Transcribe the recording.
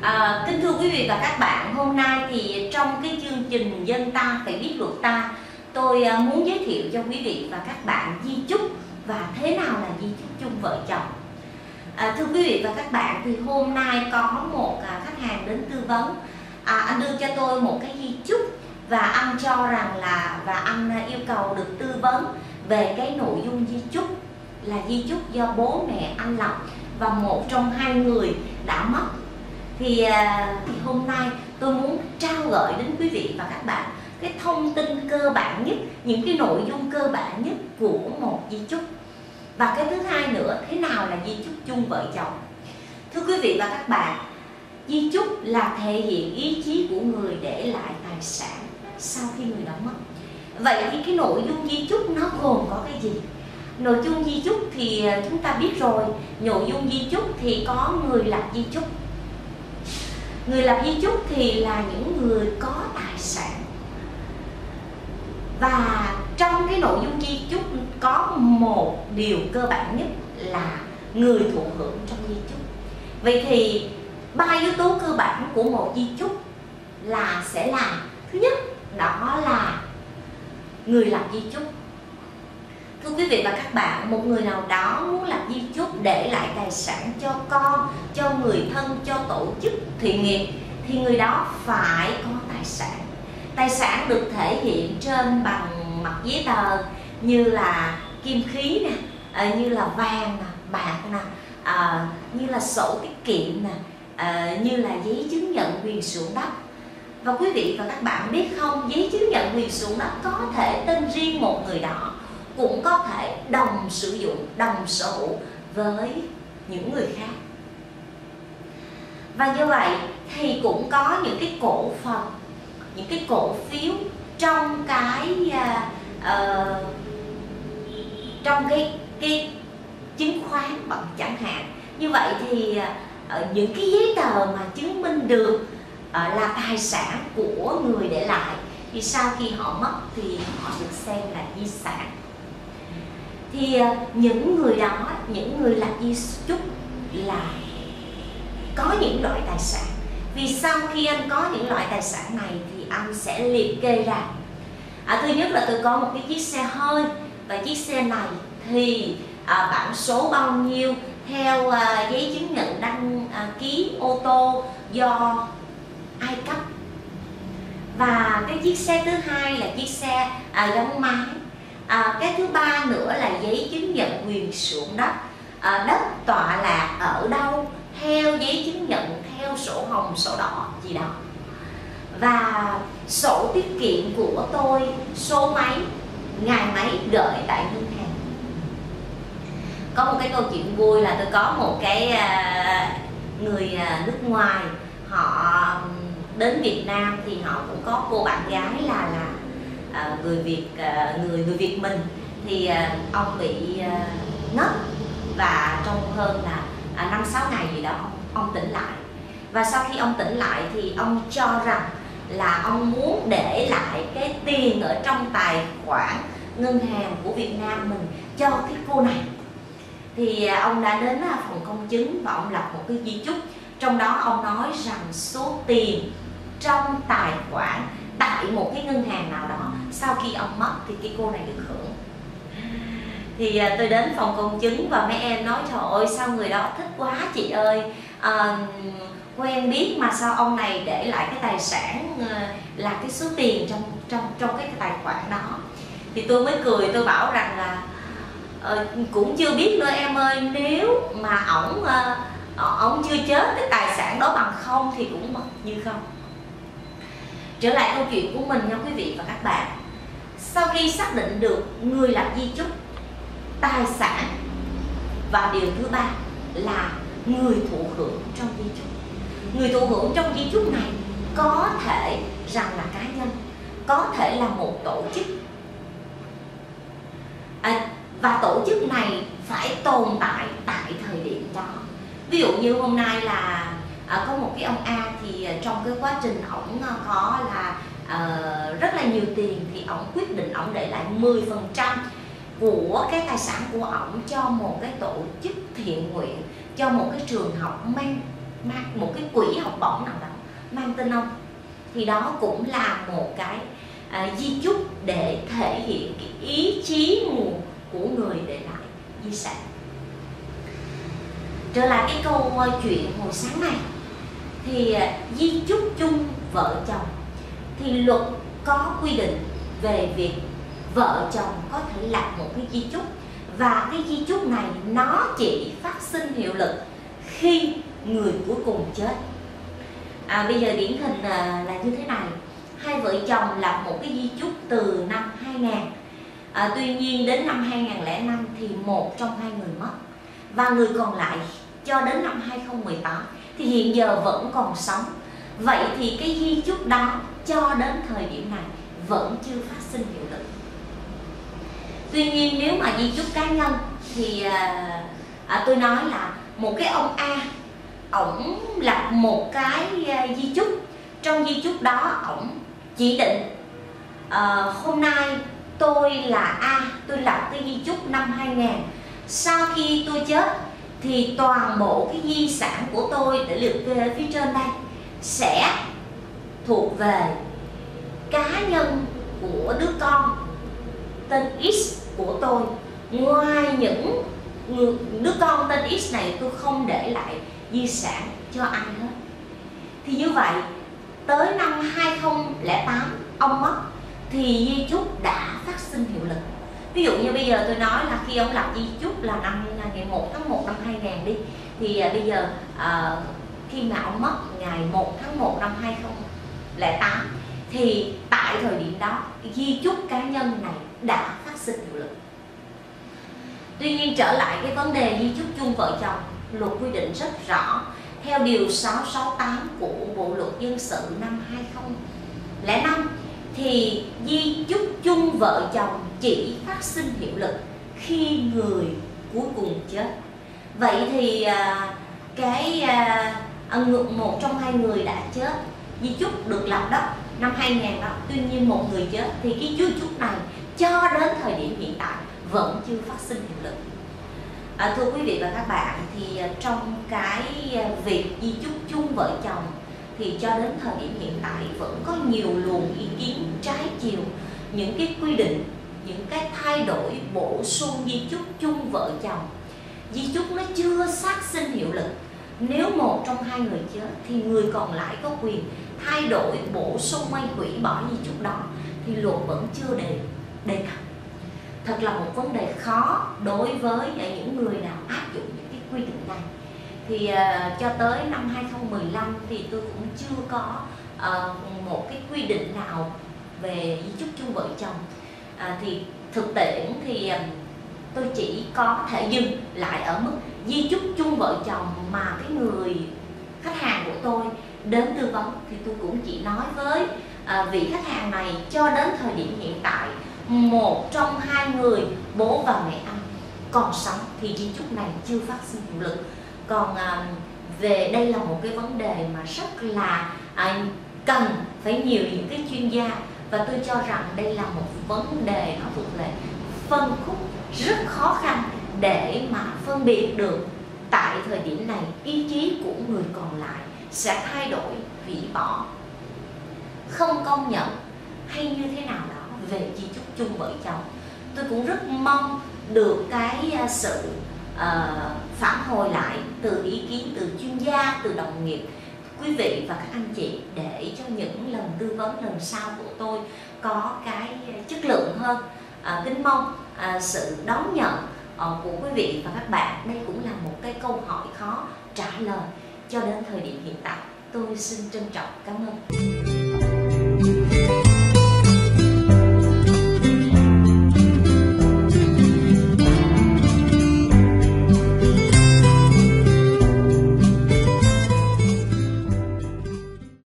Kính thưa quý vị và các bạn, hôm nay thì trong cái chương trình Dân ta phải biết luật ta, tôi muốn giới thiệu cho quý vị và các bạn di chúc và thế nào là di chúc chung vợ chồng. Thưa quý vị và các bạn, thì hôm nay có một khách hàng đến tư vấn. Anh đưa cho tôi một cái di chúc và anh cho rằng là anh yêu cầu được tư vấn về cái nội dung di chúc là di chúc do bố mẹ anh lập và một trong hai người đã mất. Thì hôm nay tôi muốn trao gửi đến quý vị và các bạn cái thông tin cơ bản nhất, những cái nội dung cơ bản nhất của một di chúc. Và cái thứ hai nữa, thế nào là di chúc chung vợ chồng. Thưa quý vị và các bạn, di chúc là thể hiện ý chí của người để lại tài sản sau khi người đã mất. Vậy thì cái nội dung di chúc nó gồm có cái gì? Nội dung di chúc thì chúng ta biết rồi, nội dung di chúc thì có người lập di chúc. Người lập di chúc thì là những người có tài sản. Và trong cái nội dung di chúc có một điều cơ bản nhất là người thụ hưởng trong di chúc. Vậy thì ba yếu tố cơ bản của một di chúc là sẽ là: thứ nhất, đó là người lập di chúc. Thưa quý vị và các bạn, một người nào đó muốn lập di chúc để lại tài sản cho con, cho người thân, cho tổ chức thiện nghiệp thì người đó phải có tài sản. Tài sản được thể hiện trên bằng mặt giấy tờ như là kim khí nè, như là vàng nè, bạc nè, như là sổ tiết kiệm nè, như là giấy chứng nhận quyền sử dụng đất. Và quý vị và các bạn biết không, giấy chứng nhận quyền sử dụng đất có thể tên riêng một người đó, cũng có thể đồng sử dụng, đồng sở hữu với những người khác. Và như vậy thì cũng có những cái cổ phần, những cái cổ phiếu trong cái chứng khoán chẳng hạn. Như vậy thì những cái giấy tờ mà chứng minh được là tài sản của người để lại thì sau khi họ mất thì họ được xem là di sản. Thì những người đó, những người lập di chúc là có những loại tài sản. Vì sau khi anh có những loại tài sản này thì anh sẽ liệt kê ra. Thứ nhất là tôi có một cái chiếc xe hơi, và chiếc xe này thì bản số bao nhiêu theo giấy chứng nhận đăng ký ô tô do ai cấp. Và cái chiếc xe thứ hai là chiếc xe gắn máy. Cái thứ ba nữa là giấy chứng nhận quyền sử dụng đất. Đất tọa lạc ở đâu theo giấy chứng nhận, theo sổ hồng, sổ đỏ gì đó. Và sổ tiết kiệm của tôi, số mấy, ngày mấy gửi tại ngân hàng. Có một cái câu chuyện vui là tôi có một cái người nước ngoài, họ đến Việt Nam thì họ cũng có cô bạn gái là người Việt mình. Thì ông bị ngất và trong hơn là 5-6 ngày gì đó ông tỉnh lại. Và sau khi ông tỉnh lại thì ông cho rằng là ông muốn để lại cái tiền ở trong tài khoản ngân hàng của Việt Nam mình cho cái cô này. Thì ông đã đến phòng công chứng và ông lập một cái di chúc. Trong đó ông nói rằng số tiền trong tài khoản tại một cái ngân hàng nào đó sau khi ông mất thì cái cô này được hưởng. Thì tôi đến phòng công chứng và mấy em nói trời ơi sao người đó thích quá chị ơi, quen biết mà sao ông này để lại cái tài sản là cái số tiền trong cái tài khoản đó. Thì tôi mới cười, tôi bảo rằng là cũng chưa biết nữa em ơi, nếu mà ổng chưa chết cái tài sản đó bằng không thì cũng mất như không. Trở lại câu chuyện của mình nha quý vị và các bạn. Sau khi xác định được người lập di chúc, tài sản, và điều thứ ba là người thụ hưởng trong di chúc. Người thụ hưởng trong di chúc này có thể rằng là cá nhân, có thể là một tổ chức, và tổ chức này phải tồn tại tại thời điểm đó. Ví dụ như hôm nay là có một cái ông A thì trong cái quá trình ổng có là rất là nhiều tiền thì ổng quyết định ổng để lại 10% của cái tài sản của ổng cho một cái tổ chức thiện nguyện, cho một cái trường học mang mang một cái quỹ học bổng nào đó mang tên ông, thì đó cũng là một cái di chúc để thể hiện cái ý chí nguồn của người để lại di sản. Trở lại cái câu chuyện hồi sáng này, thì di chúc chung vợ chồng thì luật có quy định về việc vợ chồng có thể lập một cái di chúc, và cái di chúc này nó chỉ phát sinh hiệu lực khi người cuối cùng chết. Bây giờ điển hình là như thế này: hai vợ chồng lập một cái di chúc từ năm 2000, tuy nhiên đến năm 2005 thì một trong hai người mất, và người còn lại cho đến năm 2018 thì hiện giờ vẫn còn sống. Vậy thì cái di chúc đó cho đến thời điểm này vẫn chưa phát sinh hiệu lực. Tuy nhiên nếu mà di chúc cá nhân thì tôi nói là một cái ông A, ổng lập một cái di chúc. Trong di chúc đó ổng chỉ định hôm nay tôi là A, tôi lập cái di chúc năm 2000, sau khi tôi chết thì toàn bộ cái di sản của tôi để liệt kê ở phía trên đây sẽ thuộc về cá nhân của đứa con tên X của tôi. Ngoài những đứa con tên X này tôi không để lại di sản cho ai hết. Thì như vậy tới năm 2008 ông mất thì di chúc đã phát sinh hiệu lực. Ví dụ như bây giờ tôi nói là khi ông lập di chúc là ngày 1 tháng 1 năm 2000 đi, thì bây giờ khi mà ông mất ngày 1 tháng 1 năm 2008 thì tại thời điểm đó di chúc cá nhân này đã phát sinh hiệu lực. Tuy nhiên trở lại cái vấn đề di chúc chung vợ chồng, luật quy định rất rõ. Theo điều 668 của Bộ luật dân sự năm 2005 thì di chúc chung vợ chồng chỉ phát sinh hiệu lực khi người cuối cùng chết. Vậy thì một trong hai người đã chết, di chúc được lập đó năm 2000 đó, tuy nhiên một người chết thì cái di chúc này cho đến thời điểm hiện tại vẫn chưa phát sinh hiệu lực. Thưa quý vị và các bạn, thì trong cái việc di chúc chung vợ chồng thì cho đến thời điểm hiện tại vẫn có nhiều luồng ý kiến trái chiều, những cái quy định, những cái thay đổi bổ sung di chúc chung vợ chồng. Di chúc nó chưa phát sinh hiệu lực, nếu một trong hai người chết thì người còn lại có quyền thay đổi, bổ sung hay hủy bỏ di chúc đó, thì luật vẫn chưa đề cập. Thật là một vấn đề khó đối với những người nào áp dụng những cái quy định này. Thì cho tới năm 2015 thì tôi cũng chưa có một cái quy định nào về di chúc chung vợ chồng. Thì thực tiễn thì tôi chỉ có thể dừng lại ở mức di chúc chung vợ chồng mà cái người khách hàng của tôi đến tư vấn, thì tôi cũng chỉ nói với vị khách hàng này cho đến thời điểm hiện tại một trong hai người, bố và mẹ anh, còn sống thì di chúc này chưa phát sinh hiệu lực. Còn về đây là một cái vấn đề mà rất là cần phải nhiều những cái chuyên gia, và tôi cho rằng đây là một vấn đề nó thuộc về phân khúc rất khó khăn để mà phân biệt được tại thời điểm này ý chí của người còn lại sẽ thay đổi, hủy bỏ, không công nhận hay như thế nào đó về di chúc chung vợ chồng. Tôi cũng rất mong được cái sự phản hồi lại từ ý kiến từ chuyên gia, từ đồng nghiệp, quý vị và các anh chị, để cho những lần tư vấn lần sau của tôi có cái chất lượng hơn. Kính mong sự đón nhận của quý vị và các bạn. Đây cũng là một cái câu hỏi khó trả lời cho đến thời điểm hiện tại. Tôi xin trân trọng cảm ơn.